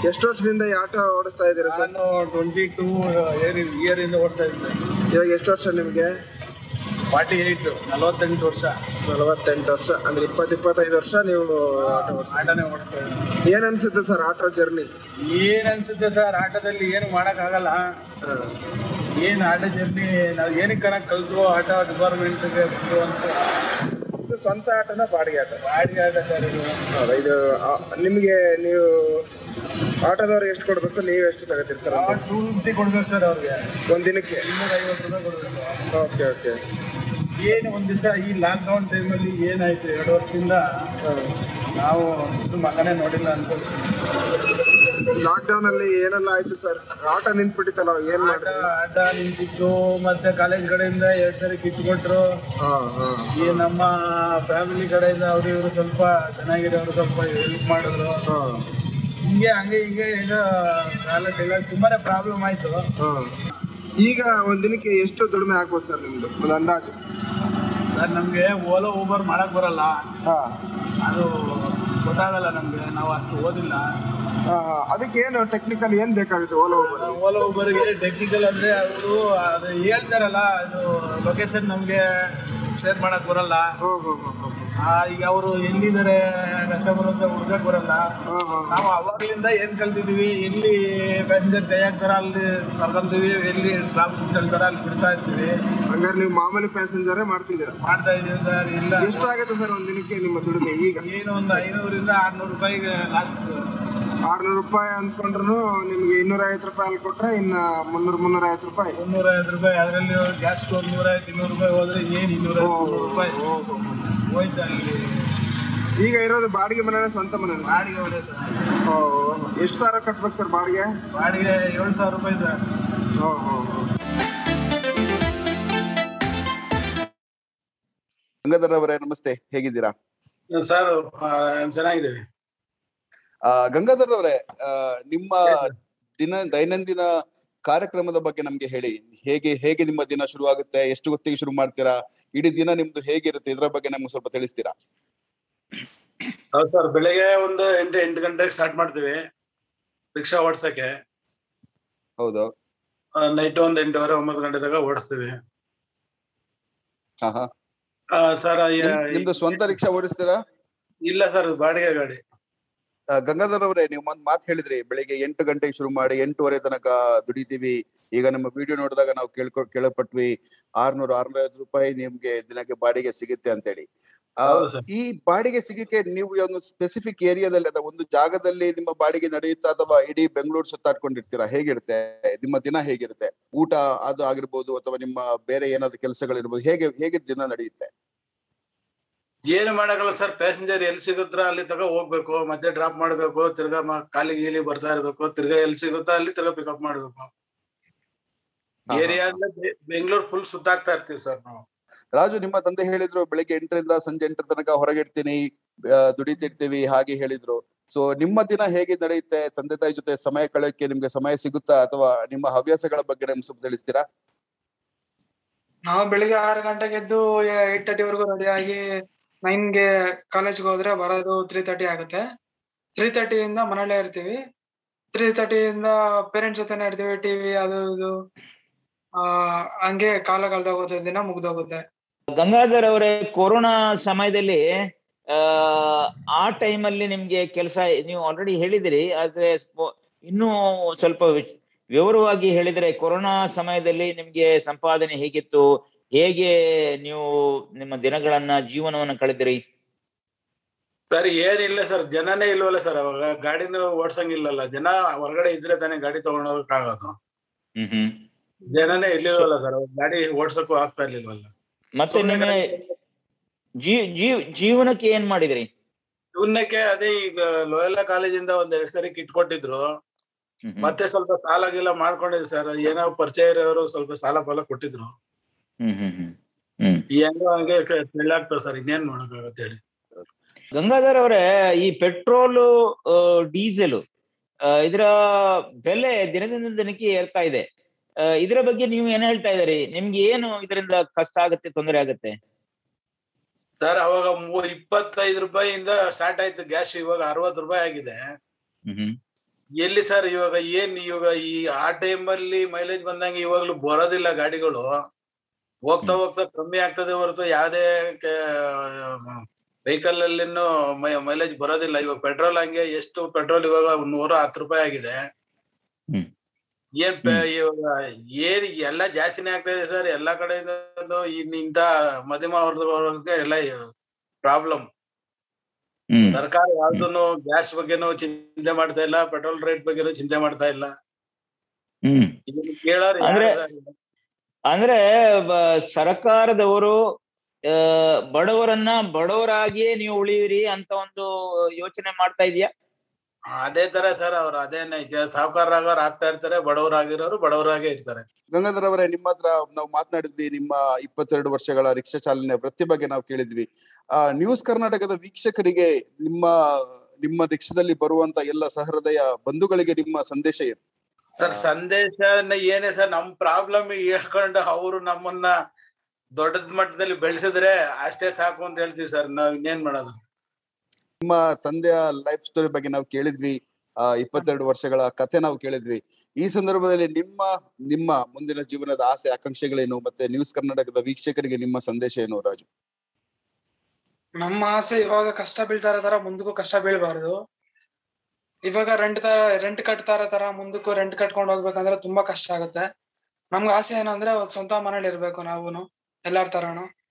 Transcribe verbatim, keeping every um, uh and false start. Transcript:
ಎಷ್ಟು ವರ್ಷದಿಂದ ಈ ಆಟೋ ಓಡಿಸ್ತಾ ಇದ್ದೀರಾ ಸರ್? ನಾನು ಟ್ವೆಂಟಿ ಟೂ ಇಯರ್ ಇಂದ ಓಡಿಸ್ತಾ ಇದ್ದೆ. ಇವಾಗ ಎಷ್ಟು ವರ್ಷ ನಿಮಗೆ? ಫಾರ್ಟಿ ಏಯ್ಟ್ ನಲವತ್ತೆಂಟು ವರ್ಷ. ನಲವತ್ತೆಂಟು ವರ್ಷ ಅಂದ್ರೆ ಇಪ್ಪತ್ತು ಇಪ್ಪತ್ತೈದು ವರ್ಷ ನೀವು ಆಟೋ ಆಟೋನೇ ಓಡಿಸ್ತಾ ಇದ್ದೆ. ಏನ್ ಅನ್ಸುತ್ತೆ ಸರ್ ಆಟೋ ಜರ್ನಿ? ಏನ್ ಅನ್ಸುತ್ತೆ ಸರ್, ಆಟೋದಲ್ಲಿ ಏನು ಮಾಡಕ್ ಆಗಲ್ಲ. ಏನ್ ಆಟೋ ಜರ್ನಿ ನಾವು ಏನಕ್ಕೆ ಕಲ್ತು ಆಟೋ ಡಿಪಾರ್ಟ್ಮೆಂಟ್ಗೆ ಬಂದು ಅಂತ. ಸ್ವಂತ ಆಟೋನ ಬಾಡಿಗೆ ಆಟೋ? ಬಾಡಿಗೆ ಆಟೋ ಸರ್ ಇದು. ಹೌದಾ, ಇದು ನಿಮಗೆ ನೀವು ಆಟೋದವ್ರಿಗೆ ಎಷ್ಟು ಕೊಡ್ಬೇಕು, ನೀವು ಎಷ್ಟು ತಗೋತೀರಿ ಸರ್? ಟೂ ಫಿಫ್ಟಿ ಕೊಡ್ಬೇಕು ಸರ್ ಅವ್ರಿಗೆ ಒಂದ್ ದಿನಕ್ಕೆ. ಇನ್ನೂರ ಐವತ್ತು ರೂಪಾಯಿ ಕೊಡ್ಬೇಕು. Okay okay. ಏನು ಒಂದ್ ದಿವಸ ಈ ಲಾಕ್ ಡೌನ್ ಟೈಮಲ್ಲಿ ಏನಾಯ್ತು, ಎರಡು ವರ್ಷದಿಂದ ನಾವು ಮಗನೇ ನೋಡಿಲ್ಲ ಅನ್ಕೊಂಡು. ಲಾಕ್ ಡೌನ್ ಅಲ್ಲಿ ಏನೆಲ್ಲ ಆಯ್ತು ಸರ್? ಆಟೋ ನಿಂತ್ಬಿಟ್ಟಿತ್ತಲ್ಲ, ಏನ್ ಆಟ ಆಟ ನಿಂತಿತ್ತು. ಮತ್ತೆ ಕಾಲೇಜ್ ಕಡೆಯಿಂದ ಎರಡ್ ಸರಿ ಕಿತ್ಕೊಟ್ರು. ಈ ನಮ್ಮ ಫ್ಯಾಮಿಲಿ ಕಡೆಯಿಂದ ಅವ್ರು ಇವರು ಸ್ವಲ್ಪ ಚೆನ್ನಾಗಿರೋರು ಸ್ವಲ್ಪ ಹೆಲ್ಪ್ ಮಾಡಿದ್ರು. ಹಿಂಗೆ ಹಂಗೆ ಹಿಂಗೆ ಈಗ ಕಾಲೇಜ್ ಎಲ್ಲ ತುಂಬಾನೇ ಪ್ರಾಬ್ಲಮ್ ಆಯ್ತು. ಈಗ ಒಂದ್ ದಿನಕ್ಕೆ ಎಷ್ಟು ದುಡಿಮೆ ಆಗ್ಬೋದು ಸರ್ ನಿಮ್ದು ಒಂದು ಅಂದಾಜು? ಸರ್ ನಮ್ಗೆ ಓಲೋ ಊಬರ್ ಮಾಡಕ್ ಬರಲ್ಲ, ಅದು ಗೊತ್ತಾಗಲ್ಲ ನಮ್ಗೆ, ನಾವು ಅಷ್ಟು ಓದಿಲ್ಲ. ಅದಕ್ಕೆ ಏನು ಟೆಕ್ನಿಕಲ್ ಏನ್ ಬೇಕಾಗುತ್ತೆ ಓಲೋ ಊಬರ್? ಓಲೋ ಊಬರ್ಗೆ ಟೆಕ್ನಿಕಲ್ ಅಂದ್ರೆ ಅವರು ಅದು ಹೇಳ್ತಾರಲ್ಲ, ಅದು ಲೊಕೇಶನ್ ನಮ್ಗೆ ಶೇರ್ ಮಾಡಕ್ ಬರಲ್ಲ. ಈಗ ಅವರು ಎಲ್ಲಿದ್ದಾರೆ ಕಸ್ಟಮರ್ ಅಂತ ಹುಡ್ಕಕ್ ಬರಲ್ಲ. ನಾವು ಅವಾಗ್ಲಿಂದ ಏನ್ ಕಲ್ತಿದೀವಿ, ಎಲ್ಲಿ ಪ್ಯಾಸೆಂಜರ್ ಕೈ ಹಾಕ್ತಾರ ಅಲ್ಲಿ ಕರ್ಕೊಂತೀವಿ, ಎಲ್ಲಿ ಟ್ರಾಫಿಕ್ ಹೇಳ್ತಾರ ಅಲ್ಲಿ ಬಿಡ್ತಾ ಇರ್ತೀವಿ. ಹಂಗಾರೆ ನೀವು ಮಾಮೂಲಿ ಪ್ಯಾಸೆಂಜರೇ ಮಾಡ್ತಿದ್ದೀರಾ? ಮಾಡ್ತಾ ಇದೀವಿ ಸರ್. ಇಲ್ಲ ಎಷ್ಟಾಗುತ್ತೆ ಸರ್ ಒಂದ್ ದಿನಕ್ಕೆ ನಿಮ್ಮ ದುಡಿಮೆ ಈಗ? ಏನು ಒಂದು ಐನೂರಿಂದ ಆರ್ನೂರು ರೂಪಾಯಿಗೆ ಲಾಸ್ಟ್. ಆರ್ನೂರು ರೂಪಾಯಿ ಅಂದ್ಕೊಂಡ್ರು ನಿಮ್ಗೆ ಇನ್ನೂರ ಐವತ್ತು ರೂಪಾಯಿ ಅಲ್ಲಿ ಕೊಟ್ರೆ ಇನ್ನ ಮುನ್ನೂರ ಮುನ್ನೂರ ಐವತ್ತು ರೂಪಾಯಿ ಮುನ್ನೂರ ಐವತ್ತು ರೂಪಾಯಿ ಅದರಲ್ಲಿ ಗ್ಯಾಸ್ ಸ್ಟೋವ್ ನೂರ ಐವತ್ತು ಇನ್ನೂರು ರೂಪಾಯಿ ಹೋದ್ರೆ ಏನು ಇನ್ನೂರ ರೂಪಾಯಿ ಹೋಯ್ತಾ ಅಲ್ಲಿ. ಈಗ ಇರೋದು ಬಾಡಿಗೆ ಮನೆ ಸ್ವಂತ ಮನೆ? ಬಾಡಿಗೆ ಮನೆ ಸರ್. ಎಷ್ಟು ಸಾವಿರ ಕಟ್ಬೇಕು ಸರ್ ಬಾಡಿಗೆ? ಬಾಡಿಗೆ ಏಳು ಸಾವಿರ ರೂಪಾಯಿ ಸರ್. ಗಂಗಾಧರ್ ಅವರೇ ನಮಸ್ತೆ, ಹೇಗಿದ್ದೀರಾ ಸರ್? ಚೆನ್ನಾಗಿದ್ದೀವಿ. ಗಂಗಾಧರ್ ಅವರೇ, ನಿಮ್ಮ ದಿನ ದೈನಂದಿನ ಕಾರ್ಯಕ್ರಮದ ಬಗ್ಗೆ ನಮ್ಗೆ ಹೇಳಿ. ಹೇಗೆ ಹೇಗೆ ನಿಮ್ಮ ದಿನ ಶುರು ಆಗುತ್ತೆ, ಎಷ್ಟು ಹೊತ್ತಿಗೆ ಶುರು ಮಾಡ್ತೀರಾ, ಇಡೀ ದಿನ ನಿಮ್ದು ಹೇಗಿರುತ್ತೆ, ಇದ್ರ ಬಗ್ಗೆ ನಮ್ಗೆ ಸ್ವಲ್ಪ ತಿಳಿಸ್ತೀರಾ? ಹೌದು ಸರ್, ಬೆಳಿಗ್ಗೆ ಒಂದು ಎಂಟು ಎಂಟು ಗಂಟೆಗೆ ಸ್ಟಾರ್ಟ್ ಮಾಡ್ತೀವಿ ರಿಕ್ಷಾ ಓಡಿಸಕ್ಕೆ. ಹೌದು. ನೈಟ್ ಒಂದ್ ಎಂಟೂವರೆ ಒಂಬತ್ತು ಗಂಟೆ ತನಕ ಓಡಿಸ್ತೀವಿ. ಹಾ ಹಾ ಸರ್, ನಿಮ್ದು ಸ್ವಂತ ರಿಕ್ಷಾ ಓಡಿಸ್ತೀರಾ? ಇಲ್ಲ ಸರ್, ಬಾಡಿಗೆ ಗಾಡಿ. ಗಂಗಾಧರ್ ಅವರೇ, ನೀವು ಒಂದ್ ಮಾತು ಹೇಳಿದ್ರಿ, ಬೆಳಿಗ್ಗೆ ಎಂಟು ಗಂಟೆಗೆ ಶುರು ಮಾಡಿ ಎಂಟೂವರೆ ತನಕ ದುಡಿತೀವಿ. ಈಗ ನಮ್ಮ ವಿಡಿಯೋ ನೋಡಿದಾಗ ನಾವು ಕೇಳ್ಕೊ ಕೇಳಪಟ್ವಿ ಆರ್ನೂರು ಆರ್ನೂರ ಐವತ್ತು ರೂಪಾಯಿ ನಿಮ್ಗೆ ದಿನಕ್ಕೆ ಬಾಡಿಗೆ ಸಿಗುತ್ತೆ ಅಂತ ಹೇಳಿ. ಆ ಈ ಬಾಡಿಗೆ ಸಿಗಕ್ಕೆ ನೀವು ಒಂದು ಸ್ಪೆಸಿಫಿಕ್ ಏರಿಯಾದಲ್ಲಿ ಅಥವಾ ಒಂದು ಜಾಗದಲ್ಲಿ ನಿಮ್ಮ ಬಾಡಿಗೆ ನಡೆಯುತ್ತಾ ಅಥವಾ ಇಡೀ ಬೆಂಗಳೂರು ಸುತ್ತಾಡ್ಕೊಂಡಿರ್ತೀರಾ? ಹೇಗಿರುತ್ತೆ ನಿಮ್ಮ ದಿನ? ಹೇಗಿರುತ್ತೆ ಊಟ ಅದು ಆಗಿರ್ಬೋದು ಅಥವಾ ನಿಮ್ಮ ಬೇರೆ ಏನಾದ್ರು ಕೆಲಸಗಳಿರ್ಬೋದು, ಹೇಗೆ ಹೇಗೆ ದಿನ ನಡೆಯುತ್ತೆ? ಏನು ಮಾಡಕ್ಕಲ್ಲ ಸರ್, ಪ್ಯಾಸೆಂಜರ್ ಎಲ್ಲಿ ಸಿಗುತ್ತ ಅಲ್ಲಿ ತಗ ಹೋಗ್ಬೇಕು, ಮತ್ತೆ ಡ್ರಾಪ್ ಮಾಡ್ಬೇಕು, ತಿರ್ಗಾ ಕಾಲಿಗೆ ಗೀಲಿ ಬರ್ತಾ ಇರ್ಬೇಕು, ತಿರ್ಗಾ ಎಲ್ಲಿ ಸಿಗುತ್ತಾ ಅಲ್ಲಿ ತಿರ್ಗಾ ಪಿಕಪ್ ಮಾಡ್ಬೇಕು. ಏರಿಯಾ ಬೆಂಗಳೂರು ಫುಲ್ ಸುತ್ತಾಗ್ತಾ ಇರ್ತೀವಿ ಸರ್ ನಾವು. ರಾಜು, ನಿಮ್ಮ ತಂದೆ ಹೇಳಿದ್ರು ಬೆಳಿಗ್ಗೆ ಎಂಟರಿಂದ ಸಂಜೆ ಎಂಟರ ತನಕ ಹೊರಗಿಡ್ತೀನಿ, ದುಡಿತಿರ್ತೀವಿ ಹಾಗೆ ಹೇಳಿದ್ರು. ಸೊ ನಿಮ್ಮ ದಿನ ಹೇಗೆ ನಡೆಯುತ್ತೆ? ತಂದೆ ತಾಯಿ ಜೊತೆ ಸಮಯ ಕಳೆಯಕ್ಕೆ ನಿಮ್ಗೆ ಸಮಯ ಸಿಗುತ್ತಾ ಅಥವಾ ನಿಮ್ಮ ಹವ್ಯಾಸಗಳ ಬಗ್ಗೆ ನಮ್ಗೆ ಸ್ವಲ್ಪ ತಿಳಿಸ್ತೀರಾ? ನಾವು ಬೆಳಿಗ್ಗೆ ಆರು ಗಂಟೆಗೆ ಎದ್ದು ಏಟ್ ತರ್ಟಿ ವರೆಗೂ ರೆಡಿ ಆಗಿ ನೈನ್ಗೆ ಕಾಲೇಜ್ಗೆ ಹೋದ್ರೆ ಬರೋದು ತ್ರೀ ತರ್ಟಿ ಆಗುತ್ತೆ. ತ್ರೀ ತರ್ಟಿಯಿಂದ ಮನೇಲೇ ಇರ್ತೀವಿ. ತ್ರೀ ತರ್ಟಿಯಿಂದ ಪೇರೆಂಟ್ಸ್ ಜೊತೆನೆ ಇರ್ತೀವಿ, ಟಿವಿ ಅದು ಇದು ಆ ಹಂಗೆ ಕಾಲ ಕಳೆದೋಗುತ್ತೆ, ದಿನ ಮುಗ್ದೋಗುತ್ತೆ. ಗಂಗಾಧರ್ ಅವರೇ, ಕೊರೋನಾ ಸಮಯದಲ್ಲಿ ಆ ಆ ಟೈಮಲ್ಲಿ ನಿಮ್ಗೆ ಕೆಲಸ ನೀವು ಆಲ್ರೆಡಿ ಹೇಳಿದಿರಿ, ಆದ್ರೆ ಇನ್ನೂ ಸ್ವಲ್ಪ ವಿವರವಾಗಿ ಹೇಳಿದ್ರೆ, ಕೊರೋನಾ ಸಮಯದಲ್ಲಿ ನಿಮ್ಗೆ ಸಂಪಾದನೆ ಹೇಗಿತ್ತು, ಹೇಗೆ ನೀವು ನಿಮ್ಮ ದಿನಗಳನ್ನ ಜೀವನವನ್ನ ಕಳೆದಿರಿ? ಸರ್ ಏನಿಲ್ಲ ಸರ್, ಜನನೇ ಇಲ್ವಲ್ಲ ಸರ್, ಅವಾಗ ಗಾಡಿನೂ ಓಡ್ಸಂಗಿಲ್ಲಲ್ಲ. ಜನ ಹೊರಗಡೆ ಇದ್ರೆ ತಾನೇ ಗಾಡಿ ತಗೊಂಡ್ ಹೋಗಕ್ ಆಗೋದು. ಹ್ಮ್ ಹ್ಮ್ ಜನನೇ ಇರ್ಲಿಲ್ವಲ್ಲ ಸರ್, ಗಾಡಿ ಓಡ್ಸಕ್ಕೂ ಆಗ್ತಾ ಇರ್ಲಿಲ್ವಲ್ಲ. ಮತ್ತೆ ನಿಮ್ಮ ಜೀ ಜೀವ್ ಜೀವನಕ್ಕೆ ಏನ್ ಮಾಡಿದ್ರಿ? ಜೀವನಕ್ಕೆ ಅದೇ ಈಗ ಲೋಯಲಾ ಕಾಲೇಜಿಂದ ಒಂದ್ ಎರಡ್ ಸರಿ ಕಿಟ್ ಕೊಟ್ಟಿದ್ರು, ಮತ್ತೆ ಸ್ವಲ್ಪ ಸಾಲ ಗೀಲ ಮಾಡ್ಕೊಂಡಿದ್ರು ಸರ್. ಏನೋ ಪರಿಚಯ ಇರೋರು ಸ್ವಲ್ಪ ಸಾಲ ಫಲ ಕೊಟ್ಟಿದ್ರು. ಹ್ಮ್ ಹ್ಮ್ ಹ್ಮ್ ಹೆಂಗೋ ಹಂಗೆ ಆಗ್ತದೆ ಸರ್, ಇನ್ನೇನ್ ಮಾಡಕ್ಕಾಗತ್ತೆ ಹೇಳಿ. ಗಂಗಾಧರ್ ಅವರೇ, ಈ ಪೆಟ್ರೋಲು ಡೀಸೆಲ್ ಇದರ ಬೆಲೆ ದಿನದಿಂದ ದಿನಕ್ಕೆ ಏರ್ತಾ ಇದೆ. ಇದರ ಬಗ್ಗೆ ನೀವು ಏನ್ ಹೇಳ್ತಾ ಇದ್ದೀರಿ? ನಿಮ್ಗೆ ಏನು ಇದರಿಂದ ಕಷ್ಟ ಆಗುತ್ತೆ, ತೊಂದರೆ ಆಗುತ್ತೆ? ಸರ್ ಅವಾಗ ಇಪ್ಪತ್ತೈದು ರೂಪಾಯಿಯಿಂದ ಸ್ಟಾರ್ಟ್ ಆಯ್ತು ಗ್ಯಾಸ್, ಇವಾಗ ಅರವತ್ತು ರೂಪಾಯಿ ಆಗಿದೆ. ಎಲ್ಲಿ ಸರ್ ಇವಾಗ ಏನ್ ಇವಾಗ ಈ ಆ ಟೈಮಲ್ಲಿ ಮೈಲೇಜ್ ಬಂದಂಗೆ ಇವಾಗ್ಲೂ ಬರೋದಿಲ್ಲ ಗಾಡಿಗಳು. ಹೋಗ್ತಾ ಹೋಗ್ತಾ ಕಮ್ಮಿ ಆಗ್ತದೆ ಹೊರತು ಯಾವ್ದೇ ವೆಹಿಕಲ್ ಅಲ್ಲಿನೂ ಮೈಲೇಜ್ ಬರೋದಿಲ್ಲ. ಇವಾಗ ಪೆಟ್ರೋಲ್ ಹಂಗೆ, ಎಷ್ಟು ಪೆಟ್ರೋಲ್ ಇವಾಗ ನೂರ ಹತ್ತು ರೂಪಾಯಿ ಆಗಿದೆ. ಏನ್ ಇವಾಗ ಏನ್ ಎಲ್ಲಾ ಜಾಸ್ತಿನೇ ಆಗ್ತಾ ಇದೆ ಸರ್ ಎಲ್ಲಾ ಕಡೆಯಿಂದ. ಇಂತ ಮಧ್ಯಮ ವರ್ಗದವರಿಗೆ ಎಲ್ಲ ಪ್ರಾಬ್ಲಮ್. ಸರ್ಕಾರ ಯಾವ್ದೂನು ಗ್ಯಾಸ್ ಬಗ್ಗೆನೂ ಚಿಂತೆ ಮಾಡ್ತಾ ಇಲ್ಲ, ಪೆಟ್ರೋಲ್ ರೇಟ್ ಬಗ್ಗೆನೂ ಚಿಂತೆ ಮಾಡ್ತಾ ಇಲ್ಲ. ಕೇಳೋರು ಅಂದ್ರೆ ಅಂದ್ರೆ ಸರ್ಕಾರದವರು ಬಡವರನ್ನ ಬಡವರಾಗಿಯೇ ನೀವು ಉಳಿಯಿರಿ ಅಂತ ಒಂದು ಯೋಚನೆ ಮಾಡ್ತಾ ಇದೆಯಾ? ಅದೇ ತರ ಸರ್, ಅವ್ರು ಅದೇನೆ ಸಾಹುಕಾರರಾಗೋರು ಆಗ್ತಾ ಇರ್ತಾರೆ, ಬಡವರಾಗಿರೋರು ಬಡವರಾಗೇ ಇರ್ತಾರೆ. ಗಂಗಾಧರ್ ಅವರೇ, ನಿಮ್ಮ ಹತ್ರ ನಾವು ಮಾತನಾಡಿದ್ವಿ. ನಿಮ್ಮ ಇಪ್ಪತ್ತೆರಡು ವರ್ಷಗಳ ರಿಕ್ಷಾ ಚಾಲನೆ ವೃತ್ತಿ ಬಗ್ಗೆ ನಾವು ಕೇಳಿದ್ವಿ. ಆ ನ್ಯೂಸ್ ಕರ್ನಾಟಕದ ವೀಕ್ಷಕರಿಗೆ, ನಿಮ್ಮ ನಿಮ್ಮ ರಿಕ್ಷಾದಲ್ಲಿ ಬರುವಂತ ಎಲ್ಲ ಸಹೃದಯ ಬಂಧುಗಳಿಗೆ ನಿಮ್ಮ ಸಂದೇಶ ಏನು? ಸರ್ ಸಂದೇಶ ಏನೇ ಸರ್, ನಮ್ ಪ್ರಾಬ್ಲಮ್ ಹೇಳ್ಕೊಂಡು ಅವರು ನಮ್ಮನ್ನ ದೊಡ್ಡದ ಮಟ್ಟದಲ್ಲಿ ಬೆಳೆಸಿದ್ರೆ ಅಷ್ಟೇ ಸಾಕು ಅಂತ ಹೇಳ್ತೀವಿ ಸರ್. ನಾವ್ ಇನ್ನೇನ್ ಮಾಡೋದು? ನಿಮ್ಮ ತಂದೆಯ ಲೈಫ್ ಸ್ಟೋರಿ ಬಗ್ಗೆ ನಾವು ಕೇಳಿದ್ವಿ, ಆ ಇಪ್ಪತ್ತೆರಡು ವರ್ಷಗಳ ಕಥೆ ನಾವು ಕೇಳಿದ್ವಿ. ಈ ಸಂದರ್ಭದಲ್ಲಿ ನಿಮ್ಮ ನಿಮ್ಮ ಮುಂದಿನ ಜೀವನದ ಆಸೆ ಆಕಾಂಕ್ಷೆಗಳೇನು, ಮತ್ತೆ ನ್ಯೂಸ್ ಕರ್ನಾಟಕದ ವೀಕ್ಷಕರಿಗೆ ನಿಮ್ಮ ಸಂದೇಶ ಏನು ರಾಜು? ನಮ್ಮ ಆಸೆ ಇವಾಗ ಕಷ್ಟ ಬೀಳ್ತಾ ಇರೋ ತರ ಮುಂದಕ್ಕೂ ಕಷ್ಟ ಬೀಳ್ಬಾರ್ದು. ಇವಾಗ ರೆಂಟ್ ತರ ರೆಂಟ್ ಕಟ್ತಾ ಇರೋ ತರ ಮುಂದಕ್ಕೂ ರೆಂಟ್ ಕಟ್ಕೊಂಡು ಹೋಗ್ಬೇಕಂದ್ರೆ ತುಂಬಾ ಕಷ್ಟ ಆಗುತ್ತೆ. ನಮ್ಗೆ ಆಸೆ ಏನಂದ್ರೆ ಸ್ವಂತ ಮನೇಲಿ ಇರ್ಬೇಕು ನಾವುನು, ಎಲ್ಲಾರ ತರಾನು.